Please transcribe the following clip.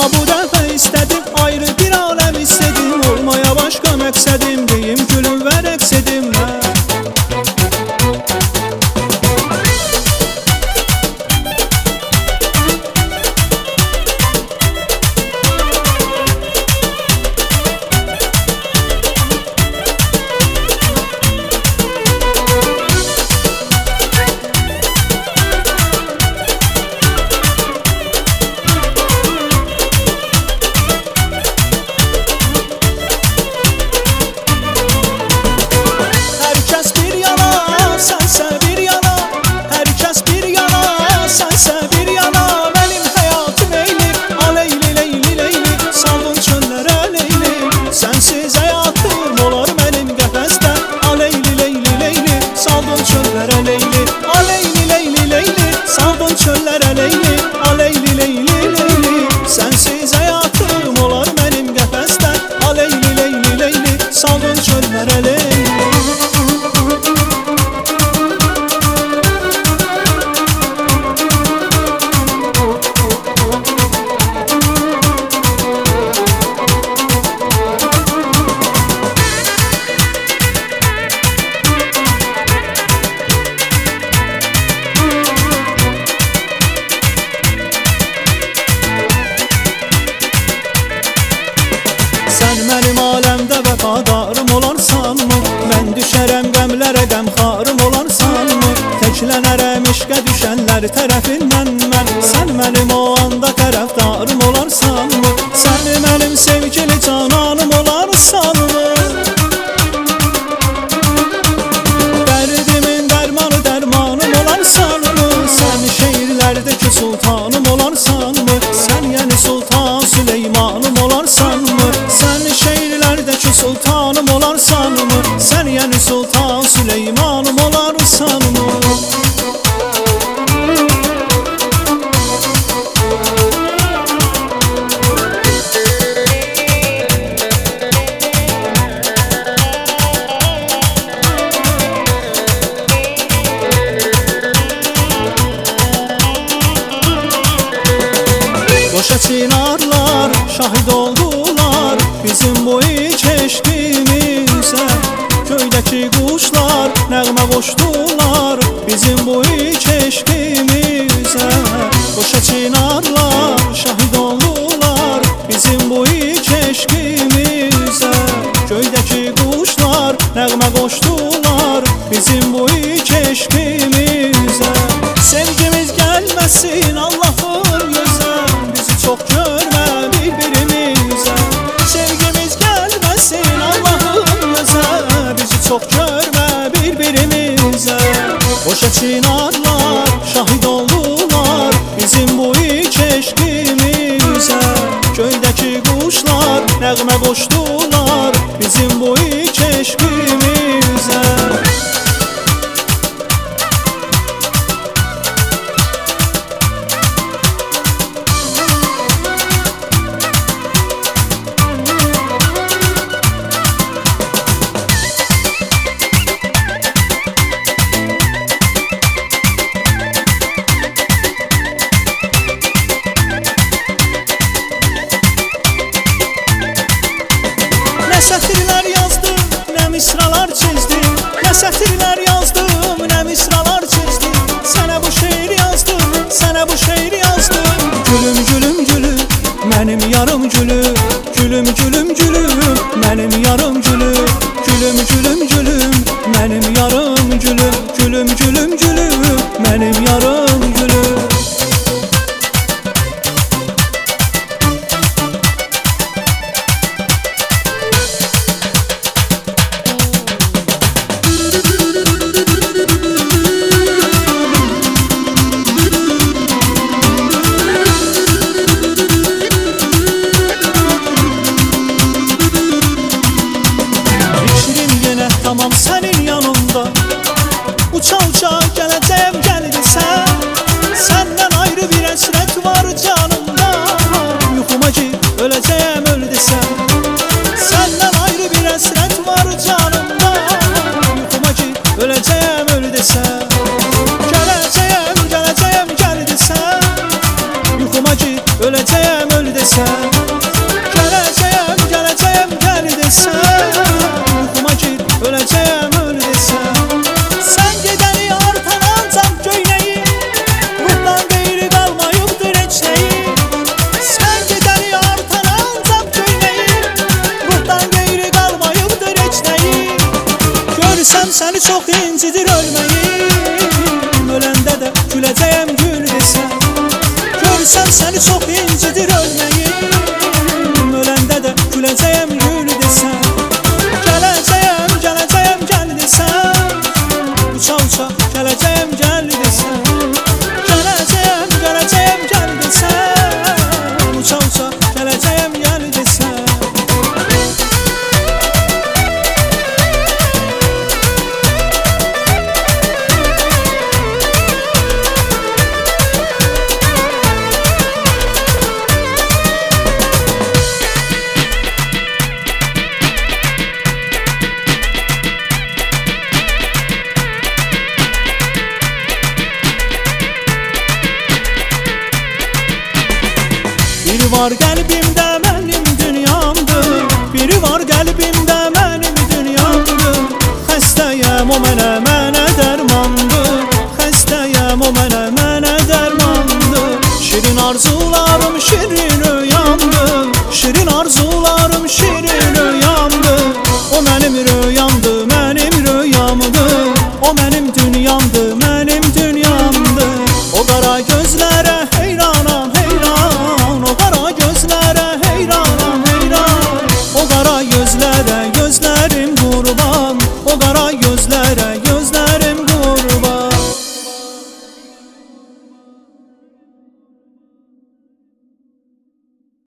Amma bu dəfə istədim, ayrı bir aləm istədim. Olmaya başqa məqsədim, deyim gülüm və rəqs edim. Sən mənim aləmdə vəfadarım olarsanmı? Mən düşərəm qəmlərə, qəmxarım olarsanmı? Təklənərəm işqə düşənlər tərəfindən mən. Sən mənim o anda tərəfdarım olarsanmı? Sən mənim sevgili cananım olarsanmı? Dərdimin dərmanı, dərmanım olarsanmı? Sən şeirlərdəki sultanım olarsanmı? Sən yəni Sultan Süleymanım olarsanmı? Sən şeirlərdəki sultanım olarsanmı? Sən yəni Sultan Süleymanım olarsanmı? Boşa çinarlar şahid oldular bizim bu ilk eşqimizə. Göydəki quşlar nəğmə qoşdular bizim bu ilk eşqimizə. Boşa çinarlar şahid oldular bizim bu ilk eşqimizə. Göydəki quşlar nəğmə qoşdular bizim bu ilk eşqimizə. Sevgimiz gəlməsin Allahın gözə, bizi çox görmə bir-birimizə. Sevgimiz gəlməsin Allahın gözə, bizi çox görmə bir-birimizə. Boşa çinarlar şahid oldular bizim bu ilk eşqimizə. Göydəki quşlar nəğmə qoşdular bizim bu ilk eşqimizə. Nə sətirlər yazdım, nə misralar çizdim. Nə sətirlər yazdım, nə misralar çizdim. Sənə bu şeir yazdım, sənə bu şeir yazdım. Gülüm, gülüm, gülüm, mənim yarım gülüm. Gülüm, gülüm, gülüm, mənim yarım gülüm. Gülüm, gülüm, gülüm, mənim yarım gülüm. Gülüm, gülüm, gülüm, mənim yarım gülüm. Şirin yenə gələcəyəm öl desən. Gələcəyəm, gələcəyəm gəl desən. Yuxuma gir, öləcəyəm öl desən. Sən gedəni artan ancaq göynəyi, ruhdan qeyri qalmayıbdır heç nəyi. Sən gedəni artan ancaq göynəyi, ruhdan qeyri qalmayıbdır heç nəyi. Görsəm səni çox incidir ölməyim, öləndə də güləcəyəm gül desən. Görsəm səni çox incidir ölməyim, öləndə də güləcəyəm gül desən. Gələcəyəm, gələcəyəm gəl desən. Uça uça gələcəyəm gəl desən. Gələcəyəm, gələcəyəm gəl desən. Uça uça gələcəyəm gəl desən. Biri var qəlbimdə mənim dünyamdır, biri var qəlbimdə mənim dünyamdır. Xəstəyəm o mənə dərmandır, xəstəyəm o mənə dərmandır. Şirin arzularım şirin